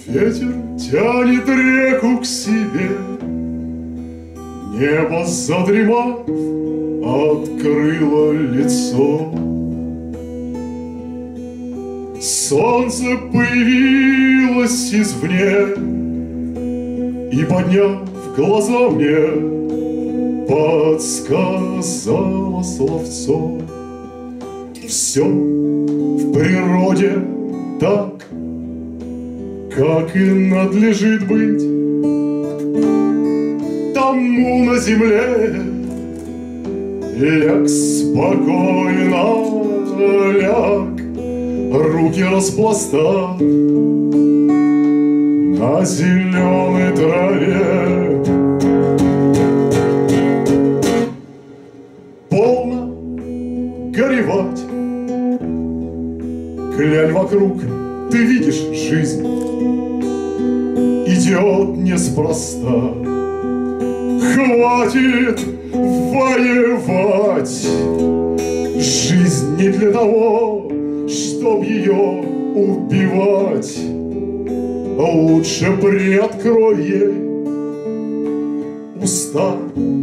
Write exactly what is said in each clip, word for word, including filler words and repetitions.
Ветер тянет реку к себе, небо, задремав, открыло лицо. Солнце появилось извне и, подняв глаза мне, подсказало словцо. Все в природе так, как и надлежит быть тому на земле. Ляг спокойно, ляг, руки распластав на зеленой траве. Полно горевать, глянь вокруг, ты видишь, жизнь идет неспроста. Хватит воевать, жизнь не для того, чтоб ее убивать. Лучше приоткрой ей уста.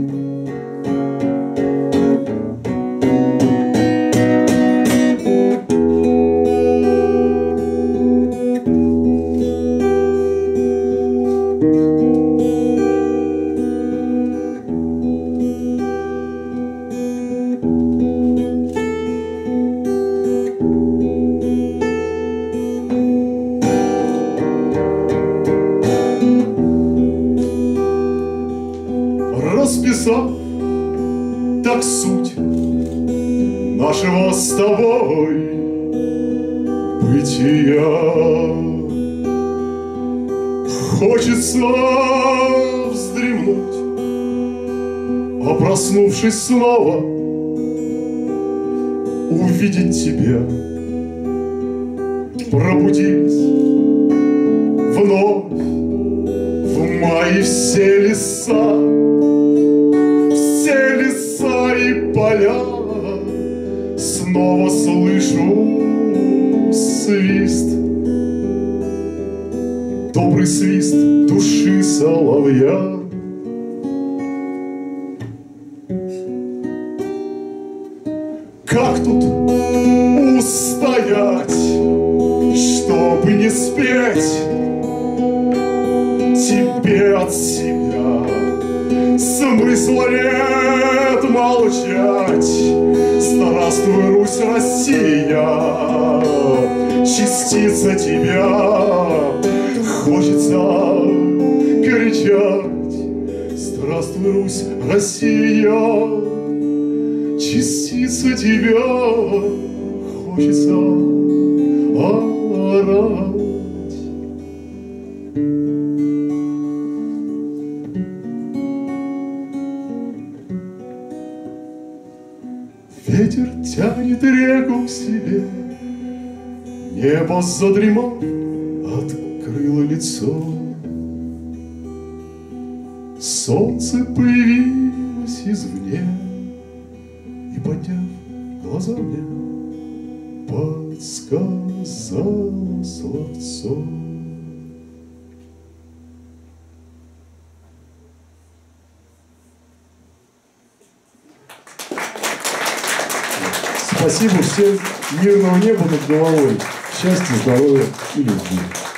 Расписав так суть нашего с тобой бытия, хочется вздремнуть, а проснувшись снова увидеть тебя. Пробудились вновь в мае все леса, и поля. Снова слышу свист, добрый свист души соловья. Как тут устоять, чтобы не спеть тебе от себя? Смысла нет молчать. Здравствуй, Русь, Россия, частица тебя. Хочется кричать: здравствуй, Русь, Россия, частица тебя. Хочется орать. Ветер тянет реку к себе, небо, задремав, открыло лицо. Солнце появилось извне и, подняв глаза мне, подсказало словцо. Спасибо всем, мирного неба над головой, счастья, здоровья и любви.